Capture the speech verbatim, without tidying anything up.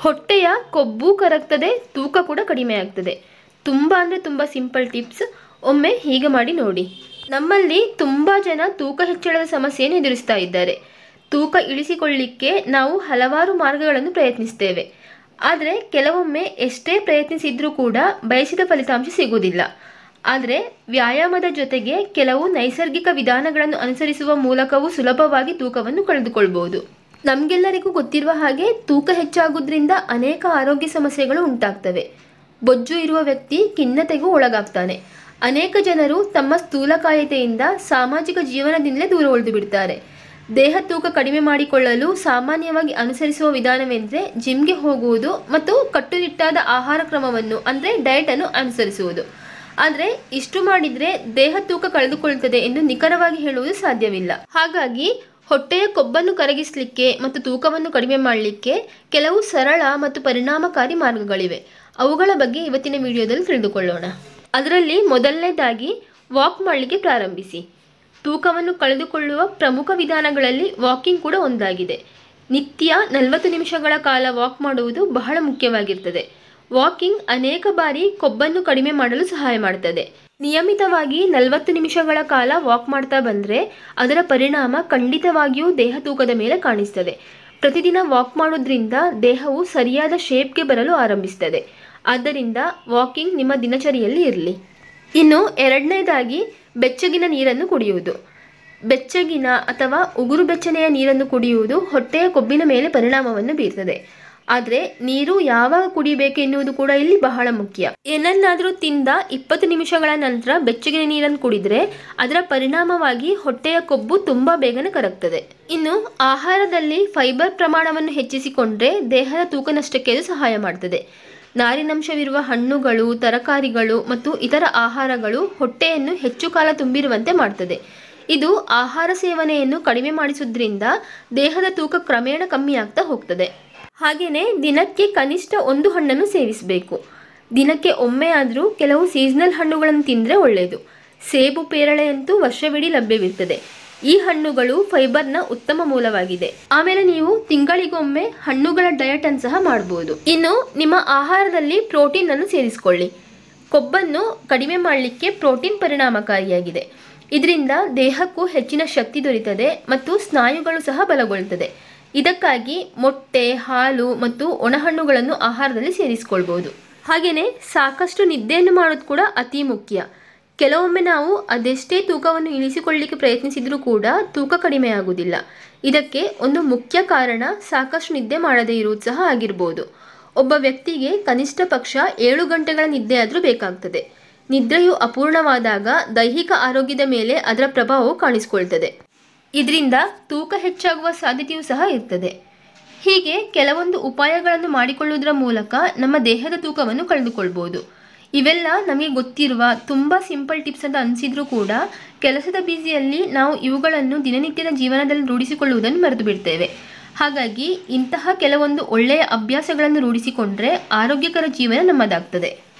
ಹೊಟ್ಟೆಯ ಕೊಬ್ಬು ಕರಗ್ತದೆ, ತೂಕ ಕೂಡ ಕಡಿಮೆ ಆಗ್ತದೆ. ತುಂಬ ಅಂದರೆ ತುಂಬ ಸಿಂಪಲ್ ಟಿಪ್ಸ್. ಒಮ್ಮೆ ಹೀಗೆ ಮಾಡಿ ನೋಡಿ. ನಮ್ಮಲ್ಲಿ ತುಂಬ ಜನ ತೂಕ ಹೆಚ್ಚಳದ ಸಮಸ್ಯೆಯನ್ನು ಎದುರಿಸ್ತಾ ಇದ್ದಾರೆ. ತೂಕ ಇಳಿಸಿಕೊಳ್ಳಿಕ್ಕೆ ನಾವು ಹಲವಾರು ಮಾರ್ಗಗಳನ್ನು ಪ್ರಯತ್ನಿಸ್ತೇವೆ. ಆದರೆ ಕೆಲವೊಮ್ಮೆ ಎಷ್ಟೇ ಪ್ರಯತ್ನಿಸಿದ್ರೂ ಕೂಡ ಬಯಸಿದ ಫಲಿತಾಂಶ ಸಿಗುವುದಿಲ್ಲ. ಆದರೆ ವ್ಯಾಯಾಮದ ಜೊತೆಗೆ ಕೆಲವು ನೈಸರ್ಗಿಕ ವಿಧಾನಗಳನ್ನು ಅನುಸರಿಸುವ ಮೂಲಕವೂ ಸುಲಭವಾಗಿ ತೂಕವನ್ನು ಕಳೆದುಕೊಳ್ಬೋದು. ನಮಗೆಲ್ಲರಿಗೂ ಗೊತ್ತಿರುವ ಹಾಗೆ ತೂಕ ಹೆಚ್ಚಾಗೋದ್ರಿಂದ ಅನೇಕ ಆರೋಗ್ಯ ಸಮಸ್ಯೆಗಳು ಉಂಟಾಗ್ತವೆ. ಬೊಜ್ಜು ಇರುವ ವ್ಯಕ್ತಿ ಖಿನ್ನತೆಗೂ ಒಳಗಾಗ್ತಾನೆ. ಅನೇಕ ಜನರು ತಮ್ಮ ಸ್ಥೂಲಕಾಯತೆಯಿಂದ ಸಾಮಾಜಿಕ ಜೀವನದಿಂದಲೇ ದೂರ ಉಳಿದು ಬಿಡ್ತಾರೆ. ದೇಹ ತೂಕ ಕಡಿಮೆ ಮಾಡಿಕೊಳ್ಳಲು ಸಾಮಾನ್ಯವಾಗಿ ಅನುಸರಿಸುವ ವಿಧಾನವೆಂದರೆ ಜಿಮ್ಗೆ ಹೋಗುವುದು ಮತ್ತು ಕಟ್ಟುನಿಟ್ಟಾದ ಆಹಾರ ಕ್ರಮವನ್ನು ಅಂದರೆ ಡಯಟನ್ನು ಅನುಸರಿಸುವುದು. ಆದರೆ ಇಷ್ಟು ಮಾಡಿದರೆ ದೇಹ ತೂಕ ಕಳೆದುಕೊಳ್ಳುತ್ತದೆ ಎಂದು ನಿಖರವಾಗಿ ಹೇಳುವುದು ಸಾಧ್ಯವಿಲ್ಲ. ಹಾಗಾಗಿ ಹೊಟ್ಟೆಯ ಕೊಬ್ಬನ್ನು ಕರಗಿಸಲಿಕ್ಕೆ ಮತ್ತು ತೂಕವನ್ನು ಕಡಿಮೆ ಮಾಡಲಿಕ್ಕೆ ಕೆಲವು ಸರಳ ಮತ್ತು ಪರಿಣಾಮಕಾರಿ ಮಾರ್ಗಗಳಿವೆ. ಅವುಗಳ ಬಗ್ಗೆ ಇವತ್ತಿನ ವಿಡಿಯೋದಲ್ಲಿ ತಿಳಿದುಕೊಳ್ಳೋಣ. ಅದರಲ್ಲಿ ಮೊದಲನೇದಾಗಿ ವಾಕ್ ಮಾಡಲಿಕ್ಕೆ ಪ್ರಾರಂಭಿಸಿ. ತೂಕವನ್ನು ಕಳೆದುಕೊಳ್ಳುವ ಪ್ರಮುಖ ವಿಧಾನಗಳಲ್ಲಿ ವಾಕಿಂಗ್ ಕೂಡ ಒಂದಾಗಿದೆ. ನಿತ್ಯ ನಲವತ್ತು ನಿಮಿಷಗಳ ಕಾಲ ವಾಕ್ ಮಾಡುವುದು ಬಹಳ ಮುಖ್ಯವಾಗಿರ್ತದೆ. ವಾಕಿಂಗ್ ಅನೇಕ ಬಾರಿ ಕೊಬ್ಬನ್ನು ಕಡಿಮೆ ಮಾಡಲು ಸಹಾಯ ಮಾಡ್ತದೆ. ನಿಯಮಿತವಾಗಿ ನಲವತ್ತು ನಿಮಿಷಗಳ ಕಾಲ ವಾಕ್ ಮಾಡ್ತಾ ಬಂದರೆ ಅದರ ಪರಿಣಾಮ ಖಂಡಿತವಾಗಿಯೂ ದೇಹ ತೂಕದ ಮೇಲೆ ಕಾಣಿಸ್ತದೆ. ಪ್ರತಿದಿನ ವಾಕ್ ಮಾಡೋದ್ರಿಂದ ದೇಹವು ಸರಿಯಾದ ಶೇಪ್ಗೆ ಬರಲು ಆರಂಭಿಸ್ತದೆ. ಆದ್ದರಿಂದ ವಾಕಿಂಗ್ ನಿಮ್ಮ ದಿನಚರಿಯಲ್ಲಿ ಇರಲಿ. ಇನ್ನು ಎರಡನೇದಾಗಿ ಬೆಚ್ಚಗಿನ ನೀರನ್ನು ಕುಡಿಯುವುದು. ಬೆಚ್ಚಗಿನ ಅಥವಾ ಉಗುರು ಬೆಚ್ಚನೆಯ ನೀರನ್ನು ಕುಡಿಯುವುದು ಹೊಟ್ಟೆಯ ಕೊಬ್ಬಿನ ಮೇಲೆ ಪರಿಣಾಮವನ್ನು ಬೀರ್ತದೆ. ಆದರೆ ನೀರು ಯಾವಾಗ ಕುಡಿಬೇಕು ಎನ್ನುವುದು ಕೂಡ ಇಲ್ಲಿ ಬಹಳ ಮುಖ್ಯ. ಏನನ್ನಾದರೂ ತಿಂದ ಇಪ್ಪತ್ತು ನಿಮಿಷಗಳ ನಂತರ ಬೆಚ್ಚಗಿನ ನೀರನ್ನು ಕುಡಿದರೆ ಅದರ ಪರಿಣಾಮವಾಗಿ ಹೊಟ್ಟೆಯ ಕೊಬ್ಬು ತುಂಬ ಬೇಗನೆ ಕರಗ್ತದೆ. ಇನ್ನು ಆಹಾರದಲ್ಲಿ ಫೈಬರ್ ಪ್ರಮಾಣವನ್ನು ಹೆಚ್ಚಿಸಿಕೊಂಡ್ರೆ ದೇಹದ ತೂಕ ನಷ್ಟಕ್ಕೆ ಅದು ಸಹಾಯ ಮಾಡ್ತದೆ. ನಾರಿನಂಶವಿರುವ ಹಣ್ಣುಗಳು, ತರಕಾರಿಗಳು ಮತ್ತು ಇತರ ಆಹಾರಗಳು ಹೊಟ್ಟೆಯನ್ನು ಹೆಚ್ಚು ಕಾಲ ತುಂಬಿರುವಂತೆ ಮಾಡ್ತದೆ. ಇದು ಆಹಾರ ಸೇವನೆಯನ್ನು ಕಡಿಮೆ ಮಾಡಿಸೋದ್ರಿಂದ ದೇಹದ ತೂಕ ಕ್ರಮೇಣ ಕಮ್ಮಿ ಆಗ್ತಾ ಹೋಗ್ತದೆ. ಹಾಗೆಯೇ ದಿನಕ್ಕೆ ಕನಿಷ್ಠ ಒಂದು ಹಣ್ಣನ್ನು ಸೇವಿಸಬೇಕು. ದಿನಕ್ಕೆ ಒಮ್ಮೆ ಆದರೂ ಕೆಲವು ಸೀಸನಲ್ ಹಣ್ಣುಗಳನ್ನು ತಿಂದರೆ ಒಳ್ಳೆಯದು. ಸೇಬು, ಪೇರಳೆಯಂತೂ ವರ್ಷವಿಡೀ ಲಭ್ಯವಿರ್ತದೆ. ಈ ಹಣ್ಣುಗಳು ಫೈಬರ್ನ ಉತ್ತಮ ಮೂಲವಾಗಿದೆ. ಆಮೇಲೆ ನೀವು ತಿಂಗಳಿಗೊಮ್ಮೆ ಹಣ್ಣುಗಳ ಡಯಟ್ ಅನ್ನು ಸಹ ಮಾಡ್ಬೋದು. ಇನ್ನು ನಿಮ್ಮ ಆಹಾರದಲ್ಲಿ ಪ್ರೋಟೀನ್ ಅನ್ನು ಸೇರಿಸಿಕೊಳ್ಳಿ. ಕೊಬ್ಬನ್ನು ಕಡಿಮೆ ಮಾಡಲಿಕ್ಕೆ ಪ್ರೋಟೀನ್ ಪರಿಣಾಮಕಾರಿಯಾಗಿದೆ. ಇದರಿಂದ ದೇಹಕ್ಕೂ ಹೆಚ್ಚಿನ ಶಕ್ತಿ ದೊರೆಯುತ್ತದೆ ಮತ್ತು ಸ್ನಾಯುಗಳು ಸಹ ಬಲಗೊಳ್ಳುತ್ತದೆ. ಇದಕ್ಕಾಗಿ ಮೊಟ್ಟೆ, ಹಾಲು ಮತ್ತು ಒಣಹಣ್ಣುಗಳನ್ನು ಆಹಾರದಲ್ಲಿ ಸೇರಿಸಿಕೊಳ್ಬೋದು. ಹಾಗೆಯೇ ಸಾಕಷ್ಟು ನಿದ್ದೆಯನ್ನು ಮಾಡೋದು ಕೂಡ ಅತಿ ಮುಖ್ಯ. ಕೆಲವೊಮ್ಮೆ ನಾವು ಅದೆಷ್ಟೇ ತೂಕವನ್ನು ಇಳಿಸಿಕೊಳ್ಳಲಿಕ್ಕೆ ಪ್ರಯತ್ನಿಸಿದರೂ ಕೂಡ ತೂಕ ಕಡಿಮೆ ಆಗುವುದಿಲ್ಲ. ಇದಕ್ಕೆ ಒಂದು ಮುಖ್ಯ ಕಾರಣ ಸಾಕಷ್ಟು ನಿದ್ದೆ ಮಾಡದೇ ಇರುವುದು ಸಹ ಆಗಿರ್ಬೋದು. ಒಬ್ಬ ವ್ಯಕ್ತಿಗೆ ಕನಿಷ್ಠ ಪಕ್ಷ ಏಳು ಗಂಟೆಗಳ ನಿದ್ದೆ ಆದರೂ ಬೇಕಾಗ್ತದೆ. ನಿದ್ರೆಯು ಅಪೂರ್ಣವಾದಾಗ ದೈಹಿಕ ಆರೋಗ್ಯದ ಮೇಲೆ ಅದರ ಪ್ರಭಾವವು ಕಾಣಿಸಿಕೊಳ್ತದೆ. ಇದರಿಂದ ತೂಕ ಹೆಚ್ಚಾಗುವ ಸಾಧ್ಯತೆಯೂ ಸಹ ಇರ್ತದೆ. ಹೀಗೆ ಕೆಲವೊಂದು ಉಪಾಯಗಳನ್ನು ಮಾಡಿಕೊಳ್ಳುವುದರ ಮೂಲಕ ನಮ್ಮ ದೇಹದ ತೂಕವನ್ನು ಕಳೆದುಕೊಳ್ಬೋದು. ಇವೆಲ್ಲ ನಮಗೆ ಗೊತ್ತಿರುವ ತುಂಬ ಸಿಂಪಲ್ ಟಿಪ್ಸ್ ಅಂತ ಅನಿಸಿದರೂ ಕೂಡ ಕೆಲಸದ ಬ್ಯುಸಿಯಲ್ಲಿ ನಾವು ಇವುಗಳನ್ನು ದಿನನಿತ್ಯದ ಜೀವನದಲ್ಲಿ ರೂಢಿಸಿಕೊಳ್ಳುವುದನ್ನು ಮರೆತು ಬಿಡ್ತೇವೆ. ಹಾಗಾಗಿ ಇಂತಹ ಕೆಲವೊಂದು ಒಳ್ಳೆಯ ಅಭ್ಯಾಸಗಳನ್ನು ರೂಢಿಸಿಕೊಂಡ್ರೆ ಆರೋಗ್ಯಕರ ಜೀವನ ನಮ್ಮದಾಗ್ತದೆ.